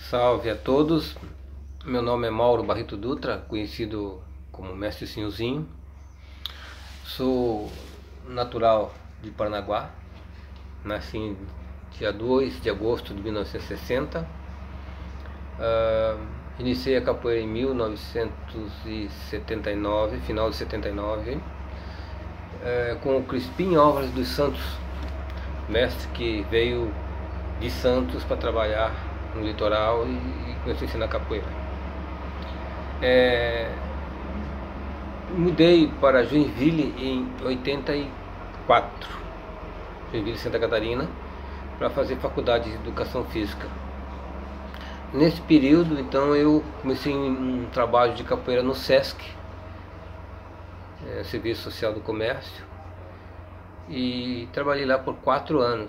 Salve a todos, meu nome é Mauro Barreto Dutra, conhecido como Mestre Sinhozinho. Sou natural de Paranaguá, nasci em dia 2 de agosto de 1960. Iniciei a capoeira em 1979, final de 79, com o Crispim Álvares dos Santos, mestre que veio de Santos para trabalhar no litoral e começou a ensinar capoeira. Mudei para Joinville em 84, Joinville, Santa Catarina, para fazer faculdade de Educação Física. Nesse período, então, eu comecei um trabalho de capoeira no SESC, Serviço Social do Comércio, e trabalhei lá por 4 anos.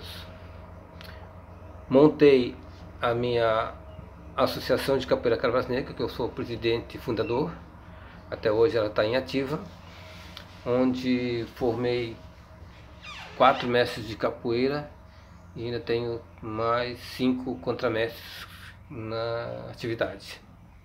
Montei a minha Associação de Capoeira Caravas Negras, que eu sou presidente e fundador, até hoje ela está em ativa, onde formei 4 mestres de capoeira e ainda tenho mais 5 contramestres na atividade.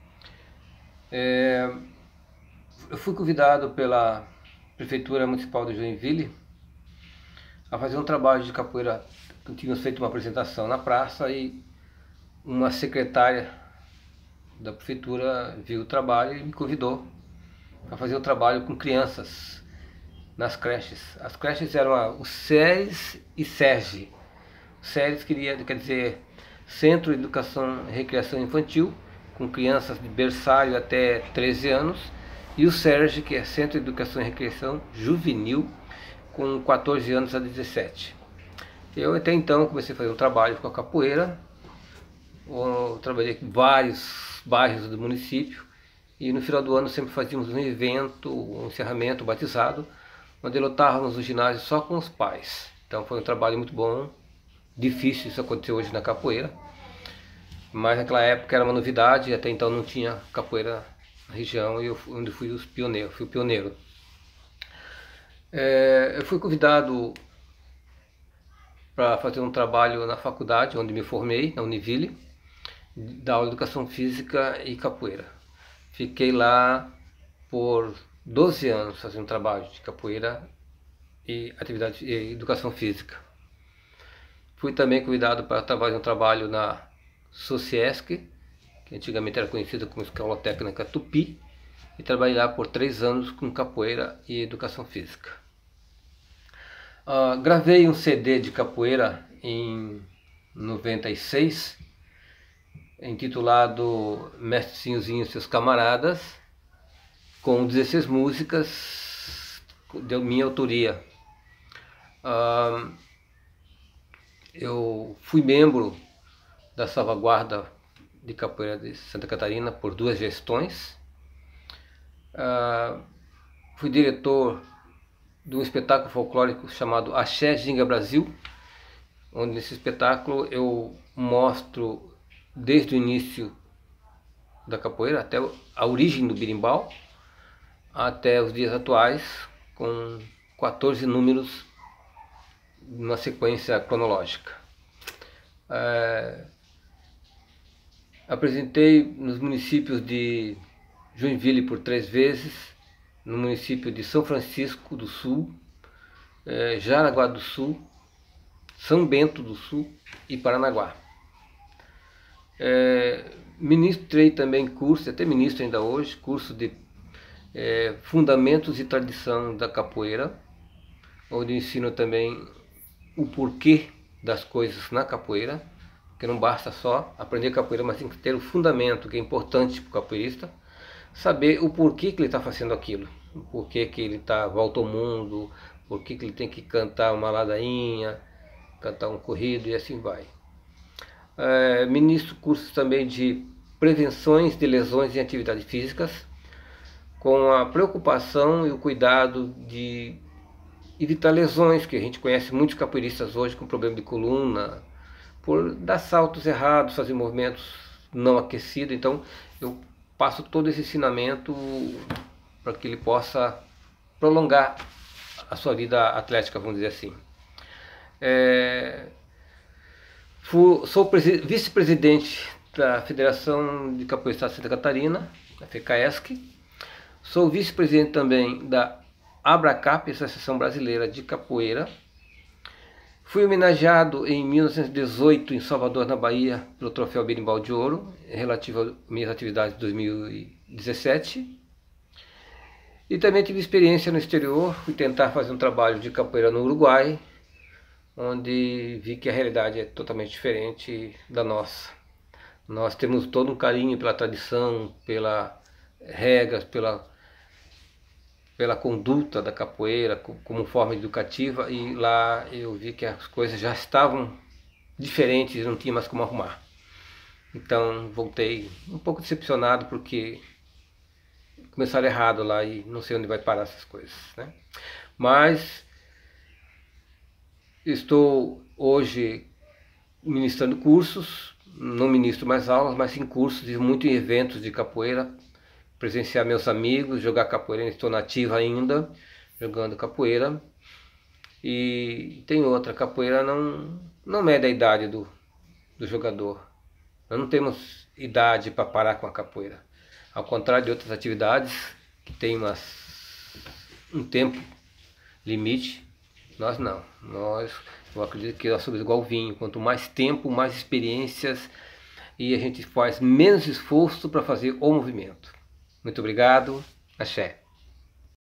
Eu fui convidado pela Prefeitura Municipal de Joinville a fazer um trabalho de capoeira. Tínhamos feito uma apresentação na praça e uma secretária da prefeitura viu o trabalho e me convidou para fazer o trabalho com crianças nas creches. As creches eram o SERES e SERGE. O SERES quer dizer Centro de Educação e Recreação Infantil, com crianças de berçário até 13 anos, e o SERGE, que é Centro de Educação e Recreação Juvenil, com 14 anos a 17. Eu até então comecei a fazer um trabalho com a capoeira. Eu trabalhei em vários bairros do município e no final do ano sempre fazíamos um evento, um encerramento, um batizado, onde lotávamos o ginásio só com os pais. Então foi um trabalho muito bom, difícil, isso aconteceu hoje na capoeira, mas naquela época era uma novidade, até então não tinha capoeira na região e eu fui o pioneiro. Eu fui convidado para fazer um trabalho na faculdade onde me formei, na Univille, da aula de Educação Física e Capoeira. Fiquei lá por 12 anos fazendo trabalho de capoeira e atividade e Educação Física. Fui também convidado para fazer um trabalho na Sociesc, que antigamente era conhecida como Escola Técnica Tupi, e trabalhei lá por 3 anos com capoeira e Educação Física. Gravei um CD de capoeira em 96, intitulado Mestre Sinhozinho e Seus Camaradas, com 16 músicas de minha autoria. Eu fui membro da Salvaguarda de Capoeira de Santa Catarina por 2 gestões. Fui diretor de um espetáculo folclórico chamado Axé Ginga Brasil, onde nesse espetáculo eu mostro desde o início da capoeira, até a origem do berimbau, até os dias atuais, com 14 números numa sequência cronológica. Apresentei nos municípios de Joinville por 3 vezes, no município de São Francisco do Sul, Jaraguá do Sul, São Bento do Sul e Paranaguá. Ministrei também curso, até ministro ainda hoje, curso de Fundamentos e Tradição da Capoeira, onde ensino também o porquê das coisas na capoeira, que não basta só aprender capoeira, mas tem que ter o fundamento, que é importante para o capoeirista, saber o porquê que ele está fazendo aquilo, o porquê que ele está volta ao mundo, porquê que ele tem que cantar uma ladainha, cantar um corrido e assim vai. Ministro cursos também de prevenções de lesões em atividades físicas, com a preocupação e o cuidado de evitar lesões, que a gente conhece muitos capoeiristas hoje com problema de coluna, por dar saltos errados, fazer movimentos não aquecidos. Então eu passo todo esse ensinamento para que ele possa prolongar a sua vida atlética, vamos dizer assim. Sou vice-presidente da Federação de Capoeira do Estado de Santa Catarina, a FECAESC. Sou vice-presidente também da ABRACAP, Associação Brasileira de Capoeira. Fui homenageado em 1918 em Salvador, na Bahia, pelo troféu Berimbau de Ouro, relativo às minhas atividades de 2017. E também tive experiência no exterior, fui tentar fazer um trabalho de capoeira no Uruguai, onde vi que a realidade é totalmente diferente da nossa. Nós temos todo um carinho pela tradição, pelas regras, pela conduta da capoeira como forma educativa, e lá eu vi que as coisas já estavam diferentes e não tinha mais como arrumar. Então voltei um pouco decepcionado porque começaram errado lá e não sei onde vai parar essas coisas, né? Mas estou hoje ministrando cursos, não ministro mais aulas, mas sim cursos, e muito em eventos de capoeira, presenciar meus amigos, jogar capoeira. Estou nativa ainda, jogando capoeira. E tem outra, capoeira não mede a idade do jogador. Nós não temos idade para parar com a capoeira. Ao contrário de outras atividades que tem um tempo limite, nós não. Eu acredito que nós somos igual ao vinho. Quanto mais tempo, mais experiências, e a gente faz menos esforço para fazer o movimento. Muito obrigado. Axé.